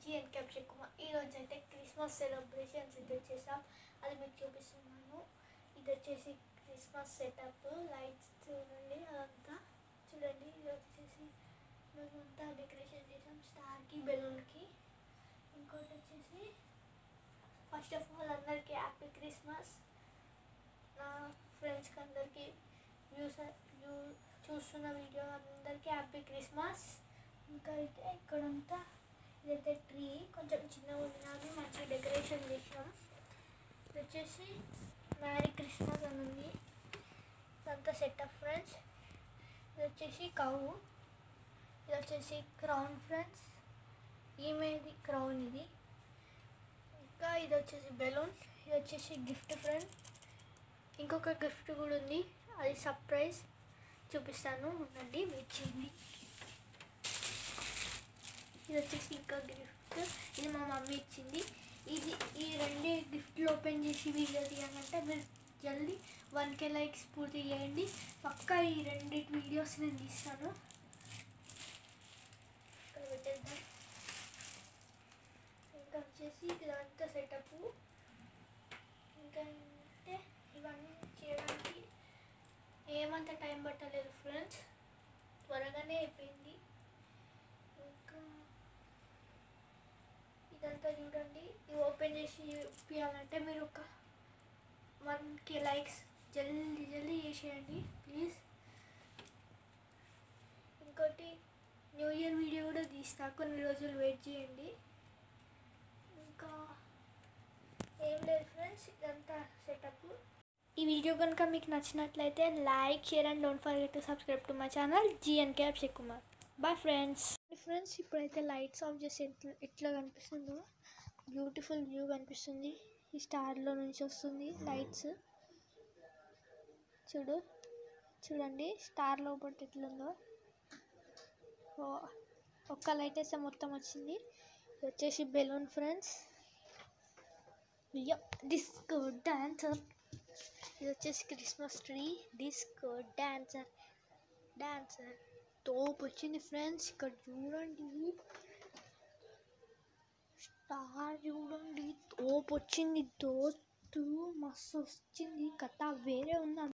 GN Capture Kumar. ఈరోజు అయితే Christmas celebrations అయితే చేసాం, అది మీకు చూపిస్తున్నాను. ఇది వచ్చేసి క్రిస్మస్ సెటప్, లైట్స్ చూడండి, అదంతా చూడండి. ఇది వచ్చేసి మేమంతా డెకరేషన్ చేసాం స్టార్కి, బెలూన్కి. ఇంకోటి వచ్చేసి ఫస్ట్ ఆఫ్ ఆల్ అందరికీ హ్యాపీ క్రిస్మస్. నా ఫ్రెండ్స్కి అందరికీ చూస్తున్న వీడియో అందరికీ హ్యాపీ క్రిస్మస్. ఇంకా అయితే ఇక్కడంతా ఇదైతే ట్రీ కొంచెం చిన్నగా ఉన్నది, మంచిగా డెకరేషన్ చేసినాం. ఇది వచ్చేసి మ్యారీ క్రిస్మస్ అని ఉంది, ఇదంతా సెటప్ ఫ్రెండ్స్. ఇది వచ్చేసి కౌ, ఇది వచ్చేసి క్రౌన్ ఫ్రెండ్స్, ఈమెది క్రౌన్ ఇది. ఇంకా ఇది వచ్చేసి బెలూన్, ఇది వచ్చేసి గిఫ్ట్ ఫ్రెండ్స్. ఇంకొక గిఫ్ట్ కూడా ఉంది, అది సర్ప్రైజ్ చూపిస్తాను, ఉండండి వెయిట్ చేయండి. ఇది వచ్చేసి ఇంకా గిఫ్ట్, ఇది మా మమ్మీ ఇచ్చింది. ఈ రెండే గిఫ్ట్లు ఓపెన్ చేసి వీడియో తీయాలంటే మీరు జల్దీ 1K లైక్స్ పూర్తి చేయండి. పక్కా ఈ రెండింటి వీడియోస్ నేను తీస్తాను. ఇక్కడ పెట్టేద్దాం. ఇంకా వచ్చేసి ఇదంతా సెటప్. ఇంకా అంటే ఇవన్నీ చేయడానికి ఏమంత టైం పట్టలేదు ఫ్రెండ్స్, త్వరగానే అయిపోయింది. ఇంకా ఇదంతా చూడండి, ఇది ఓపెన్ చేసి చూపించాలంటే మీరు ఒక 1K లైక్స్ జల్దీ చేసేయండి ప్లీజ్. ఇంకోటి న్యూ ఇయర్ వీడియో కూడా తీస్తా, కొన్ని రోజులు వెయిట్ చేయండి. ఇంకా ఏం లేదు ఫ్రెండ్స్, ఇదంతా సెటప్. ఈ వీడియో కనుక మీకు నచ్చినట్లయితే like, share and don't forget to subscribe to my channel GN Capture Kumar. Bye friends. ఇప్పుడైతే లైట్స్ ఆఫ్ చేసి ఎట్లా కనిపిస్తుందో బ్యూటిఫుల్ వ్యూ కనిపిస్తుంది. ఈ స్టార్లో నుంచి వస్తుంది లైట్స్, చూడండి స్టార్ లోపల ఎట్లుందో. ఒక్క లైట్ వేస్తే మొత్తం వచ్చింది. ఇది వచ్చేసి బెలూన్ ఫ్రెండ్స్, డిస్కో డాన్సర్. ఇది వచ్చేసి క్రిస్మస్ ట్రీ, డిస్కో డాన్సర్ తోపు వచ్చింది ఫ్రెండ్స్. ఇక్కడ చూడండి స్టార్, చూడండి తోపు వచ్చింది, మస్తు వచ్చింది, కథ వేరే ఉంది.